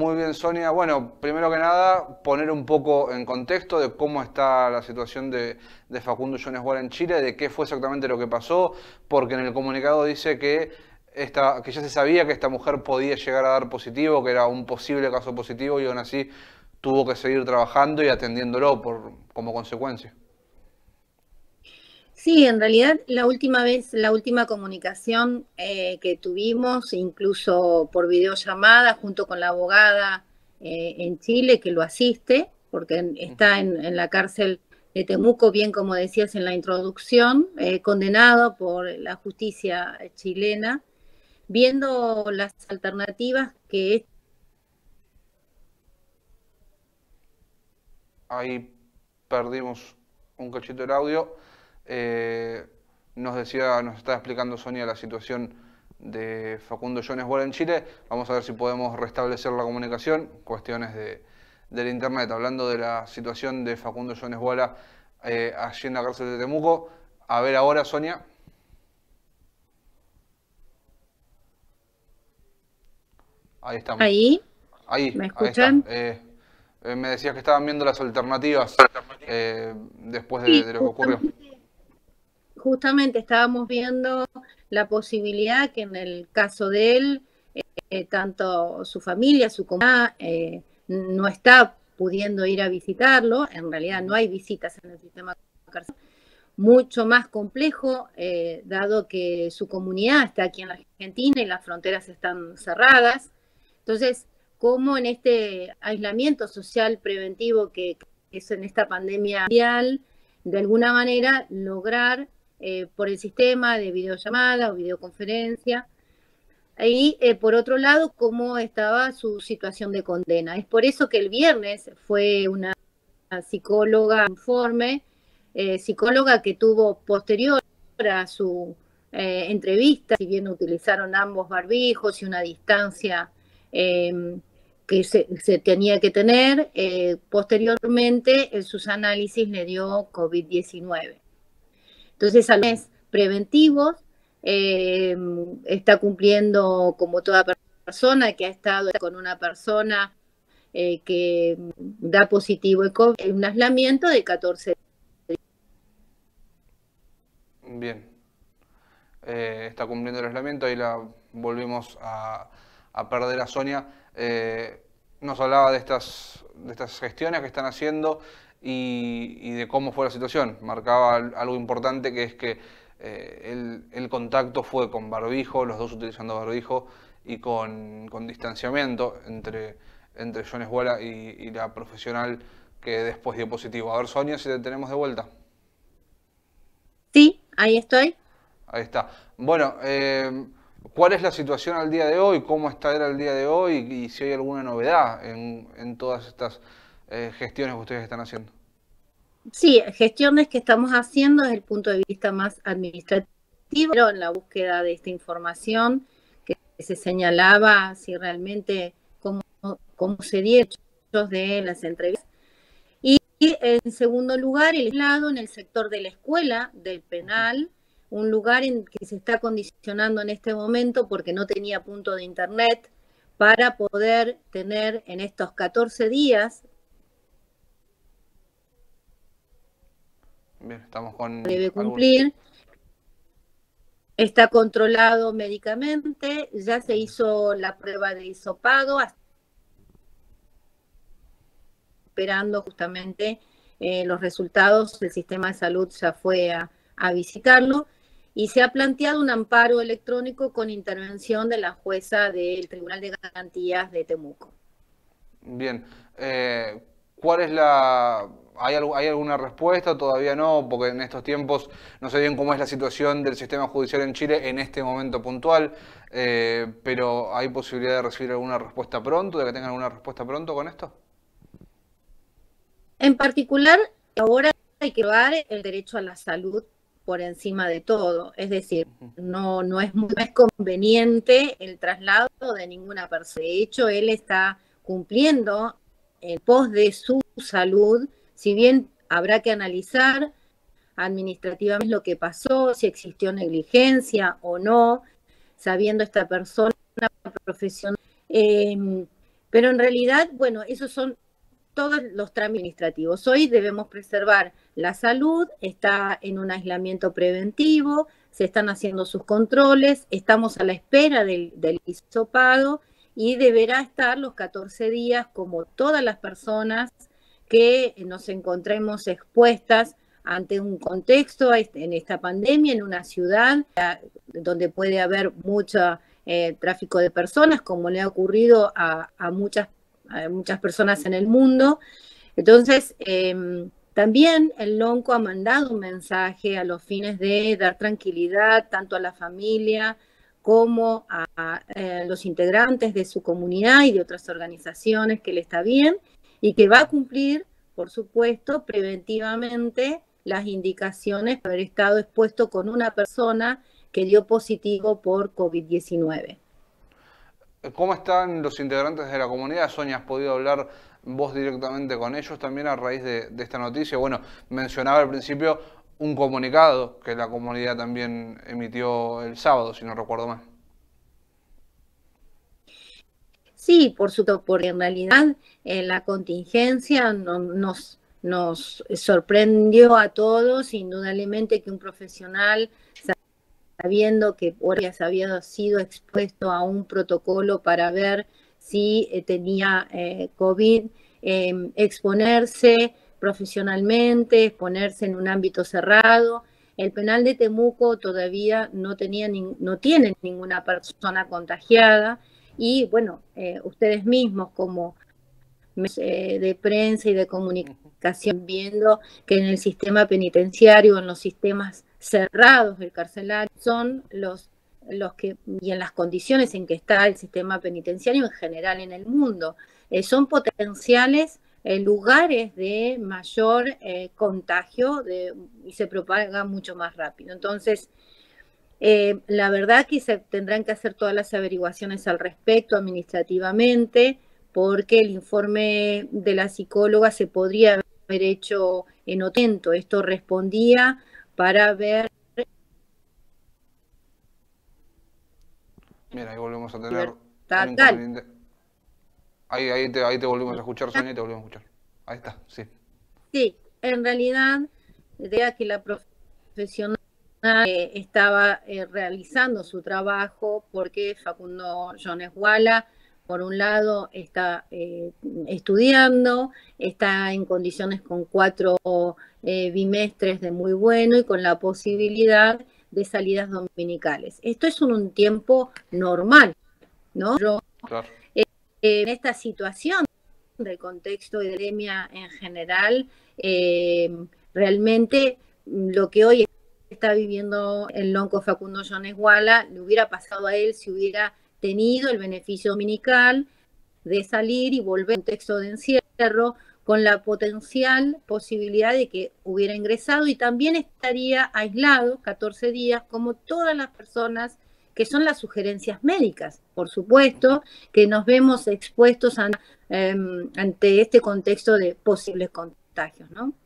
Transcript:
Muy bien, Sonia. Bueno, primero que nada, poner un poco en contexto de cómo está la situación de Facundo Jones Wara en Chile, de qué fue exactamente lo que pasó, porque en el comunicado dice que ya se sabía que esta mujer podía llegar a dar positivo, que era un posible caso positivo, y aún así tuvo que seguir trabajando y atendiéndolo como consecuencia. Sí, en realidad la última vez, la última comunicación que tuvimos, incluso por videollamada, junto con la abogada en Chile que lo asiste, porque Ujú. está en la cárcel de Temuco, bien como decías en la introducción, condenado por la justicia chilena, viendo las alternativas que Ahí perdimos un cachito del audio. Eh, nos está explicando Sonia la situación de Facundo Jones Bola en Chile. Vamos a ver si podemos restablecer la comunicación. Cuestiones del internet. Hablando de la situación de Facundo Jones Bola allí en la cárcel de Temuco. A ver ahora, Sonia. Ahí estamos. ahí, ¿me Ahí está. escuchan? Me decías que estaban viendo las alternativas después Sí, de lo que ocurrió. justamente estábamos viendo la posibilidad que en el caso de él, tanto su familia, su comunidad, no está pudiendo ir a visitarlo. En realidad no hay visitas en el sistema carcelario. Mucho más complejo, dado que su comunidad está aquí en la Argentina y las fronteras están cerradas. Entonces, ¿cómo en este aislamiento social preventivo que es en esta pandemia mundial, de alguna manera lograr por el sistema de videollamada o videoconferencia? Y por otro lado, cómo estaba su situación de condena. Es por eso que el viernes fue una psicóloga informe, psicóloga que tuvo posterior a su entrevista, si bien utilizaron ambos barbijos y una distancia que se tenía que tener, posteriormente en sus análisis le dio COVID-19. Entonces, al mes preventivos, eh, está cumpliendo como toda persona que ha estado con una persona que da positivo el COVID, un aislamiento de 14 días. Bien. Está cumpliendo el aislamiento, ahí la volvimos a perder a Sonia. Nos hablaba de estas gestiones que están haciendo y de cómo fue la situación. Marcaba algo importante que es que el contacto fue con barbijo, los dos utilizando barbijo y con distanciamiento entre John Esguela y la profesional que después dio positivo. A ver, Sonia, si te tenemos de vuelta. Sí, ahí estoy. Ahí está. Bueno, ¿cuál es la situación al día de hoy? ¿Cómo está el día de hoy? Y si hay alguna novedad en todas estas gestiones que ustedes están haciendo. Sí, gestiones que estamos haciendo desde el punto de vista más administrativo, pero en la búsqueda de esta información que se señalaba si realmente cómo se dieron de las entrevistas. Y en segundo lugar, el aislado en el sector de la escuela, del penal, un lugar en que se está condicionando en este momento porque no tenía punto de internet para poder tener en estos 14 días, Bien, estamos con debe algunos. cumplir, está controlado médicamente, ya se hizo la prueba de hisopado, esperando justamente los resultados, el sistema de salud ya fue a visitarlo y se ha planteado un amparo electrónico con intervención de la jueza del Tribunal de Garantías de Temuco. Bien. ¿Cuál es la... hay alguna respuesta? Todavía no, porque en estos tiempos no sé bien cómo es la situación del sistema judicial en Chile en este momento puntual, pero ¿hay posibilidad de recibir alguna respuesta pronto, de que tengan alguna respuesta pronto con esto? En particular, ahora hay que dar el derecho a la salud por encima de todo, es decir, no es muy conveniente el traslado de ninguna persona. De hecho, él está cumpliendo en pos de su salud, si bien habrá que analizar administrativamente lo que pasó, si existió negligencia o no, sabiendo esta persona profesional. Pero en realidad, bueno, esos son todos los trámites administrativos. Hoy debemos preservar la salud, está en un aislamiento preventivo, se están haciendo sus controles, estamos a la espera del hisopado y deberá estar los 14 días como todas las personas que nos encontremos expuestas ante un contexto en esta pandemia, en una ciudad donde puede haber mucho tráfico de personas, como le ha ocurrido a muchas personas en el mundo. Entonces, también el LONCO ha mandado un mensaje a los fines de dar tranquilidad tanto a la familia como a los integrantes de su comunidad y de otras organizaciones, que le está bien y que va a cumplir, por supuesto, preventivamente las indicaciones por haber estado expuesto con una persona que dio positivo por COVID-19. ¿Cómo están los integrantes de la comunidad? Sonia, ¿has podido hablar vos directamente con ellos también a raíz de esta noticia? Bueno, mencionaba al principio un comunicado que la comunidad también emitió el sábado, si no recuerdo mal. Sí, por supuesto, porque en realidad la contingencia nos sorprendió a todos, indudablemente que un profesional, sabiendo que había sido expuesto a un protocolo para ver si tenía COVID, exponerse profesionalmente, exponerse en un ámbito cerrado. El penal de Temuco todavía no tiene ninguna persona contagiada y bueno, ustedes mismos como de prensa y de comunicación, viendo que en el sistema penitenciario, en los sistemas cerrados del carcelario, son los que, y en las condiciones en que está el sistema penitenciario en general en el mundo, son potenciales lugares de mayor contagio y se propaga mucho más rápido. Entonces, la verdad que se tendrán que hacer todas las averiguaciones al respecto administrativamente, porque el informe de la psicóloga se podría haber hecho en otro. Esto respondía para ver... Mira, ahí volvemos a tener un inconveniente. Ahí te volvimos a escuchar, Sonia, y te volvimos a escuchar. Ahí está, sí. Sí, en realidad, de que la profesional estaba realizando su trabajo, porque Facundo Jones Wala, por un lado, está estudiando, está en condiciones con 4 bimestres de muy bueno y con la posibilidad de salidas dominicales. Esto es un tiempo normal, ¿no? Claro. En esta situación del contexto de epidemia en general, realmente lo que hoy está viviendo el lonco Facundo Jones Wala le hubiera pasado a él si hubiera tenido el beneficio dominical de salir y volver a un contexto de encierro, con la potencial posibilidad de que hubiera ingresado y también estaría aislado 14 días, como todas las personas que son las sugerencias médicas, por supuesto, que nos vemos expuestos ante este contexto de posibles contagios, ¿no?